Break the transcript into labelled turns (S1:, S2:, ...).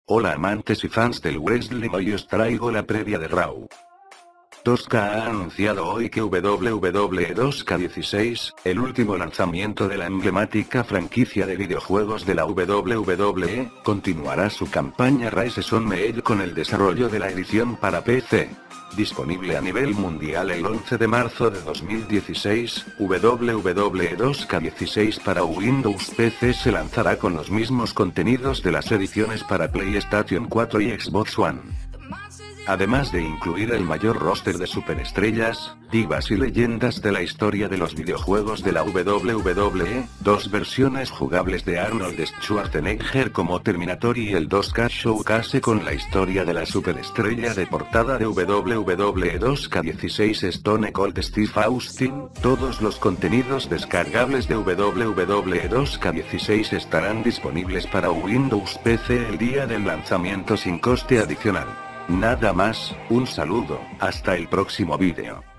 S1: Hola amantes y fans del wrestling, hoy os traigo la previa de Raw. 2K ha anunciado hoy que WWE 2K16, el último lanzamiento de la emblemática franquicia de videojuegos de la WWE, continuará su campaña Rise on Mail con el desarrollo de la edición para PC. Disponible a nivel mundial el 11 de marzo de 2016, WWE 2K16 para Windows PC se lanzará con los mismos contenidos de las ediciones para PlayStation 4 y Xbox One. Además de incluir el mayor roster de superestrellas, divas y leyendas de la historia de los videojuegos de la WWE, dos versiones jugables de Arnold Schwarzenegger como Terminator y el 2K Showcase con la historia de la superestrella de portada de WWE 2K16 Stone Cold Steve Austin, todos los contenidos descargables de WWE 2K16 estarán disponibles para Windows PC el día del lanzamiento sin coste adicional. Nada más, un saludo, hasta el próximo vídeo.